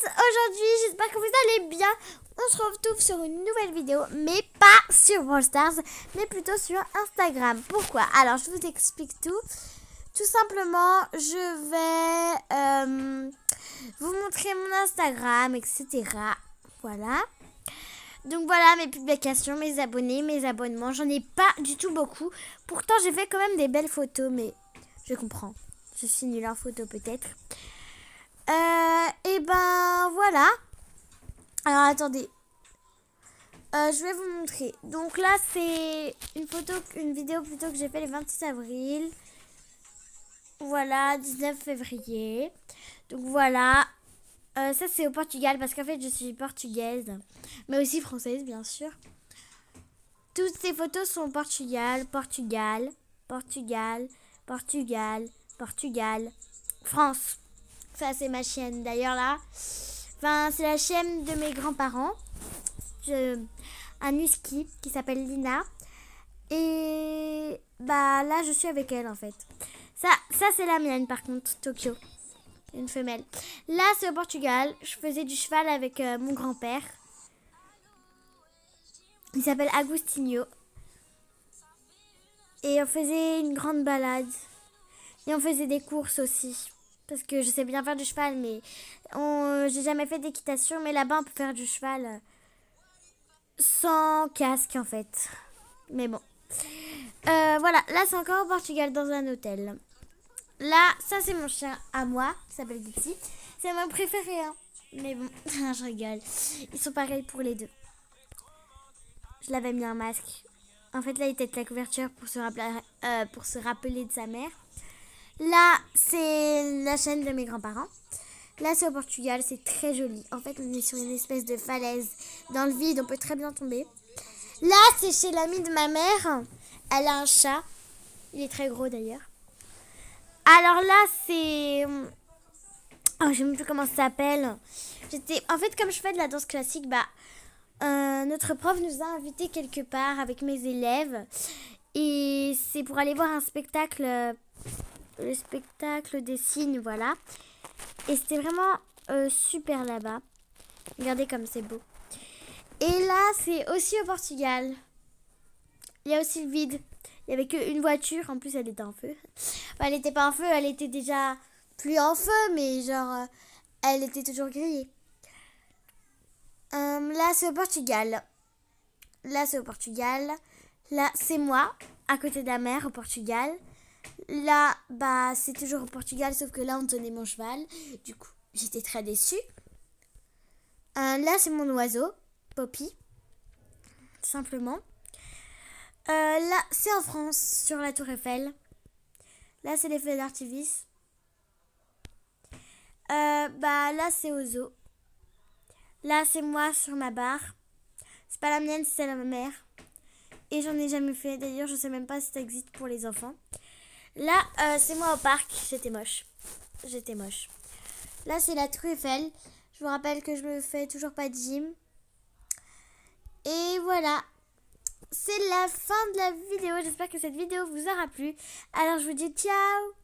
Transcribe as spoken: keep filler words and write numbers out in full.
aujourd'hui, j'espère que vous allez bien. On se retrouve sur une nouvelle vidéo, mais pas sur Brawl Stars, mais plutôt sur Instagram. Pourquoi? Alors, je vous explique tout. Tout simplement, je vais euh, vous montrer mon Instagram, et cetera. Voilà. Donc voilà mes publications, mes abonnés, mes abonnements. J'en ai pas du tout beaucoup. Pourtant, j'ai fait quand même des belles photos, mais je comprends. Je suis nulle en photo peut-être. Euh, et ben voilà. Alors attendez. Euh, je vais vous montrer. Donc là, c'est une photo, une vidéo plutôt que j'ai fait le vingt-six avril. Voilà, dix-neuf février. Donc voilà. Euh, ça c'est au Portugal parce qu'en fait je suis portugaise, mais aussi française bien sûr. Toutes ces photos sont au Portugal, Portugal, Portugal, Portugal, Portugal, France. Ça c'est ma chaîne d'ailleurs là. Enfin c'est la chaîne de mes grands-parents. Je... Un husky qui s'appelle Lina. Et bah là je suis avec elle en fait. Ça, ça c'est la mienne par contre, Tokyo. Une femelle. Là, c'est au Portugal. Je faisais du cheval avec euh, mon grand-père. Il s'appelle Agostinho. Et on faisait une grande balade. Et on faisait des courses aussi. Parce que je sais bien faire du cheval, mais on... j'ai jamais fait d'équitation. Mais là-bas, on peut faire du cheval sans casque, en fait. Mais bon. Euh, voilà, là, c'est encore au Portugal, dans un hôtel. Là, ça c'est mon chien à moi, qui s'appelle Dixie. C'est mon préféré, hein. Mais bon, je rigole. Ils sont pareils pour les deux. Je l'avais mis un masque. En fait, là, il était de la couverture pour se, rappeler, euh, pour se rappeler de sa mère. Là, c'est la chaîne de mes grands-parents. Là, c'est au Portugal, c'est très joli. En fait, on est sur une espèce de falaise dans le vide, on peut très bien tomber. Là, c'est chez l'amie de ma mère. Elle a un chat. Il est très gros d'ailleurs. Alors là, c'est... Oh, je ne sais même plus comment ça s'appelle. J'étais... En fait, comme je fais de la danse classique, bah, euh, notre prof nous a invités quelque part avec mes élèves. Et c'est pour aller voir un spectacle, le spectacle des signes, voilà. Et c'était vraiment euh, super là-bas. Regardez comme c'est beau. Et là, c'est aussi au Portugal. Il y a aussi le vide. Il n'y avait qu'une voiture. En plus, elle était en feu. Enfin, elle n'était pas en feu. Elle était déjà plus en feu. Mais genre, euh, elle était toujours grillée. Euh, là, c'est au Portugal. Là, c'est au Portugal. Là, c'est moi, à côté de la mer, au Portugal. Là, bah, c'est toujours au Portugal. Sauf que là, on tenait mon cheval. Du coup, j'étais très déçue. Euh, là, c'est mon oiseau, Poppy. Tout simplement. Euh, là, c'est en France, sur la Tour Eiffel. Là, c'est les feux d'artifice. Euh, bah, là, c'est au zoo. Là, c'est moi sur ma barre. C'est pas la mienne, c'est la mère. Et j'en ai jamais fait. D'ailleurs, je sais même pas si ça existe pour les enfants. Là, euh, c'est moi au parc. J'étais moche. J'étais moche. Là, c'est la Tour Eiffel. Je vous rappelle que je me fais toujours pas de gym. Et voilà. C'est la fin de la vidéo. J'espère que cette vidéo vous aura plu. Alors je vous dis ciao.